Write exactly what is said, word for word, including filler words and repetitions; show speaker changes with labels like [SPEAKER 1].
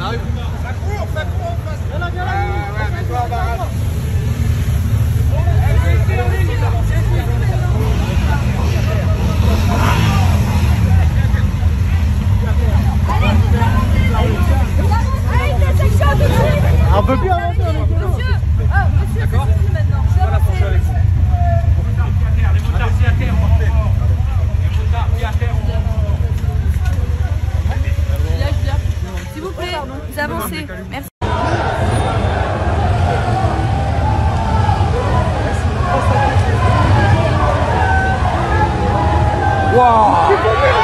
[SPEAKER 1] arrive.
[SPEAKER 2] Ça court, ça court. Viens là, viens là. Ouais, ouais, mets-toi en barrage.
[SPEAKER 3] Un peu plus avancer, monsieur.
[SPEAKER 4] Ah, monsieur,
[SPEAKER 2] d'accord.
[SPEAKER 4] Maintenant.
[SPEAKER 2] Je vais la pencher avec vous. Les motards, pieds à terre, on fait. Les motards, pieds à terre, on...
[SPEAKER 4] Là, je viens. S'il vous plaît, vous avancez. Merci.
[SPEAKER 2] Wow.